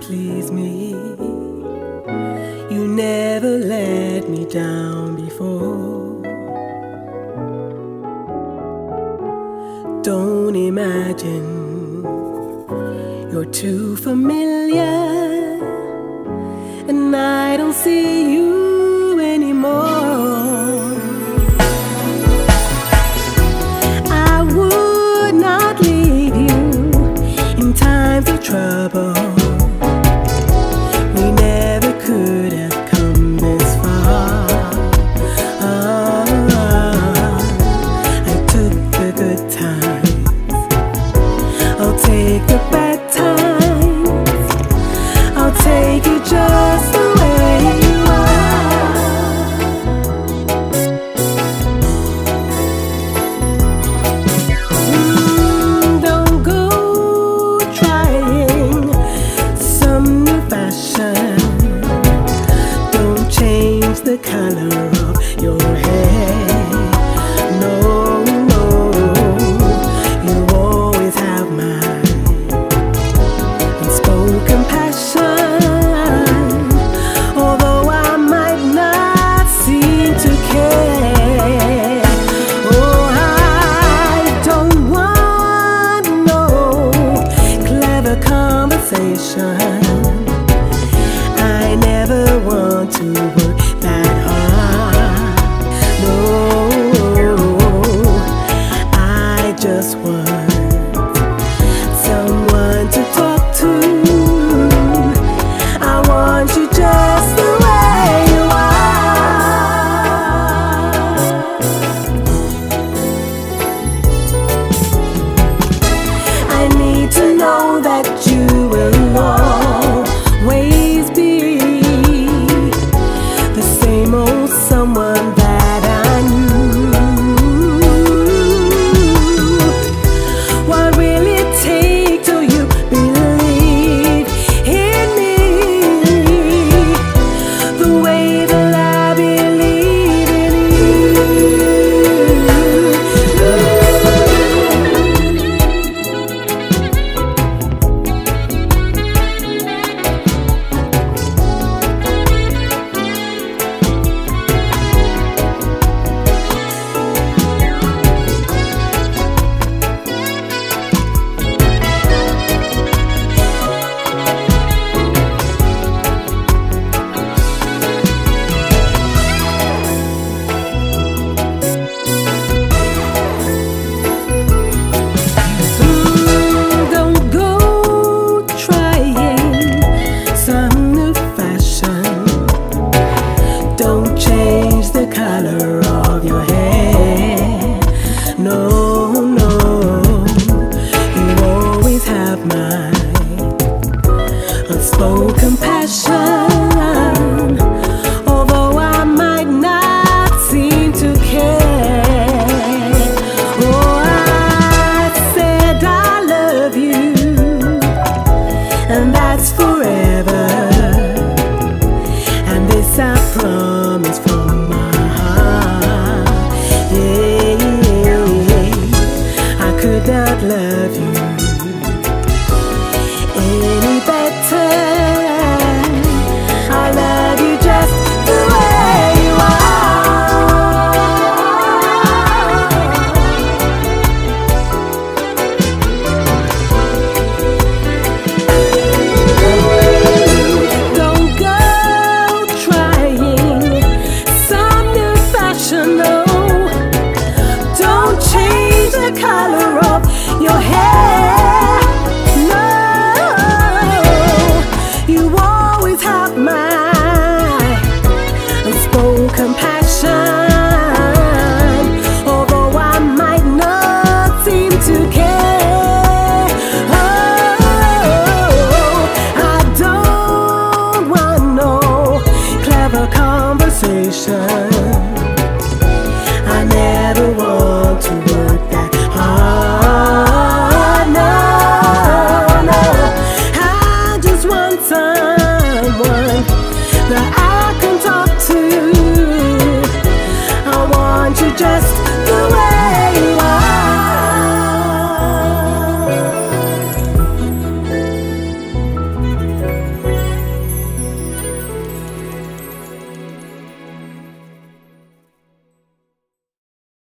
please me. You never let me down before. Don't imagine you're too familiar, and I don't see you anymore. I would not leave you in times of trouble. We never could have come this far. I took the good times, I'll take the bad times, I'll take you just the way you are. Don't go trying some new fashion. Don't change the color of your hair. No, no, you always have my unspoken passion. Although I might not seem to care. Oh, I don't want no clever conversation. I never want to work that hard. No, I just want someone to talk to. I want you just the way you are. I need to know that you will always be the same old someone that I knew. What will it take till you believe in me the way that I believe in you? Color of your hair. No, no, you always have my unspoken passion. Although I might not seem to care. Oh, I said I love you, and that's forever. And this I promise from my could not love you any better. I love you just the way you are. Don't go trying some new fashion, no. Don't change the color of your hair. No, you always have my unspoken passion. Although I might not seem to care. Oh, I don't want no clever conversation. I never want to work that hard. No, no, I just want someone that I can talk to. I want you just